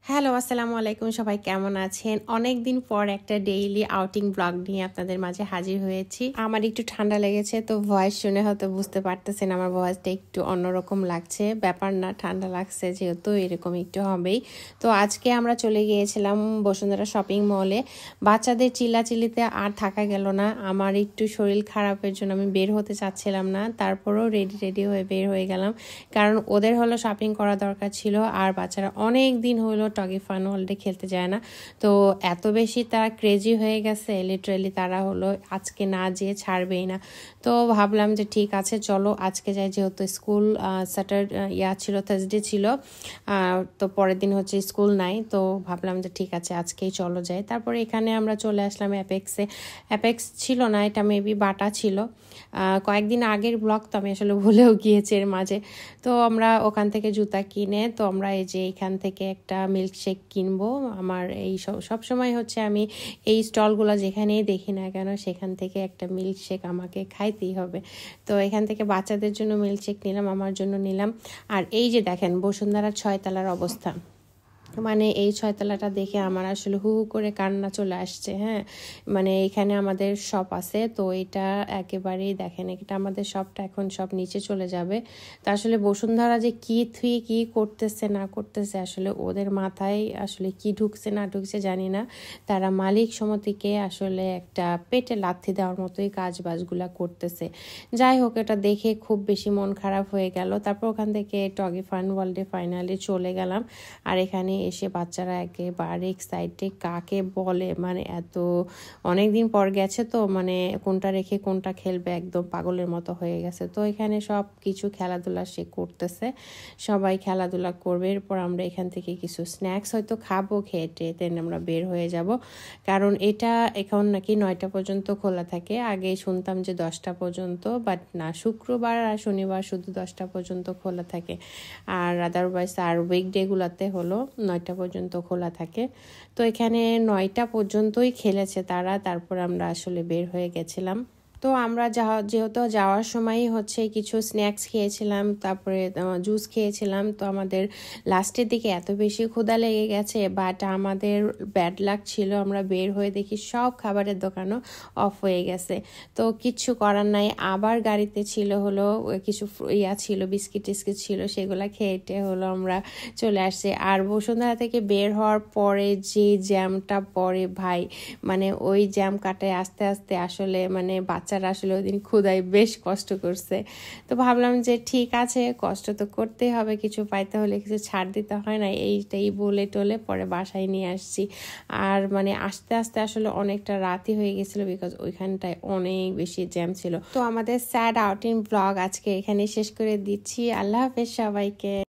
Hello, আসসালামু আলাইকুম। সবাই কেমন আছেন? অনেকদিন পর একটা ডেইলি আউটিং ব্লগ নিয়ে আপনাদের মাঝে হাজির হয়েছি। আমার একটু ঠান্ডা লেগেছে, তো ভয়েস শুনে হয়তো বুঝতে পারতেছেন আমার ভয়েসটা একটু অন্যরকম লাগছে। ব্যাপার না, ঠান্ডা লাগছে যেহেতু এরকম একটু হবেই। তো আজকে আমরা চলে গিয়েছিলাম বসুন্ধরা শপিং মলে। বাচ্চাদের চিল্লাচিল্লিতে আর থাকা গেল না। আমার একটু শরীর খারাপের জন্য আমি বের হতে চাচ্ছিলাম না, তারপরেও রেডি হয়ে বের হয়ে গেলাম, কারণ ওদের হলো শপিং করা দরকার ছিল। আর বাচ্চারা অনেক দিন হলো টগি ফান ওয়ার্ল্ডে খেলতে যায় না, তো এত বেশি তারা ক্রেজি হয়ে গেছে, লিটারেলি তারা হলো আজকে না যেয়ে ছাড়বেই না। তো ভাবলাম যে ঠিক আছে, চলো আজকে যাই, যেহেতু স্কুল ছিল, থার্সডে ছিল, তো পরের দিন হচ্ছে স্কুল নাই। তো ভাবলাম যে ঠিক আছে আজকেই চলো যাই। তারপরে এখানে আমরা চলে আসলাম অ্যাপেক্স ছিল না, এটা মেবি বাটা ছিল। কয়েকদিন আগের ব্লগ তো আমি আসলে ভুলেও গিয়েছি এর মাঝে। তো আমরা ওখান থেকে জুতা কিনে, তো আমরা এই যে এখান থেকে একটা মিল্কশেক কিনবো। আমার এই সব সময় হচ্ছে আমি এই স্টলগুলো যেখানেই দেখি না কেন সেখান থেকে একটা মিল্কশেক আমাকে খাইতেই হবে। তো এখান থেকে বাচ্চাদের জন্য মিল্কশেক নিলাম, আমার জন্য নিলাম। আর এই যে দেখেন বসুন্ধরার 6 তলার অবস্থা, মানে এই 6 তলাটা দেখে আমার আসলে হু হু করে কান্না চলে আসছে। হ্যাঁ, মানে এখানে আমাদের শপ আছে, তো এটা একেবারেই দেখেন, এটা আমাদের শপটা এখন সব নিচে চলে যাবে। তো আসলে বসুন্ধরা যে কি থুই কি করতেছে না করতেছে, আসলে ওদের মাথায় আসলে কি ঢুকছে না ঢুকছে জানি না। তারা মালিক সমিতিকে আসলে একটা পেটে লাথি দেওয়ার মতোই কাজ বাজগুলা করতেছে। যাই হোক, এটা দেখে খুব বেশি মন খারাপ হয়ে গেল। তারপর ওখান থেকে টগি ফান ওয়ার্ল্ডে ফাইনালি চলে গেলাম। আর এখানে এসে বাচ্চারা একেবারে এক্সাইটেড, কাকে বলে মানে এত অনেক দিন পর গেছে, তো মানে কোনটা রেখে কোনটা খেলবে একদম পাগলের মতো হয়ে গেছে। তো এখানে সব কিছু খেলাধুলা সে করতেছে, সবাই খেলাধুলা করবে। এরপর আমরা এখান থেকে কিছু স্ন্যাক্স হয়তো খাবো, খেয়ে দেন আমরা বের হয়ে যাব, কারণ এটা এখন নাকি 9টা পর্যন্ত খোলা থাকে। আগে শুনতাম যে 10টা পর্যন্ত, বাট না, শুক্রবার আর শনিবার শুধু 10টা পর্যন্ত খোলা থাকে, আর আদারওয়াইজ আর উইকডেগুলোতে হলো 9টা পর্যন্ত খোলা থাকে। তো এখানে 9টা পর্যন্তই খেলেছে তারা, তারপর আমরা আসলে বের হয়ে গেছিলাম। তো আমরা যেহেতু যাওয়ার সময় হচ্ছে কিছু স্ন্যাক্স খেয়েছিলাম, তারপরে জুস খেয়েছিলাম। তো আমাদের লাস্টের দিকে এত বেশি ক্ষুধা লেগে গেছে, বাট আমাদের ব্যাড লাক ছিল, আমরা বের হয়ে দেখি সব খাবারের দোকানও অফ হয়ে গেছে। তো কিচ্ছু করার নাই, আবার গাড়িতে ছিল হলো কিছু ছিল, বিস্কিট টিস্কিট ছিল, সেগুলো খেয়েটে হলো আমরা চলে আসছি। আর বসুন্ধরা থেকে বের হওয়ার পরে যে জ্যামটা পড়ে ভাই, মানে ওই জ্যাম কাটায় আস্তে আস্তে আসলে মানে বাচ্চারা আসলে ওই দিন ক্ষুধায় বেশ কষ্ট করছে। তো ভাবলাম যে ঠিক আছে, কষ্ট তো করতেই হবে, কিছু পাইতে হলে কিছু ছাড় দিতে হয় না, এইটাই বলে টলে পরে বাসায় নিয়ে আসছি। আর মানে আস্তে আস্তে আসলে অনেকটা রাতই হয়ে গেছিলো, বিকজ ওইখানটায় অনেক বেশি জ্যাম ছিল। তো আমাদের স্যাড আউটিং ব্লগ আজকে এখানে শেষ করে দিচ্ছি। আল্লাহ হাফেজ সবাইকে।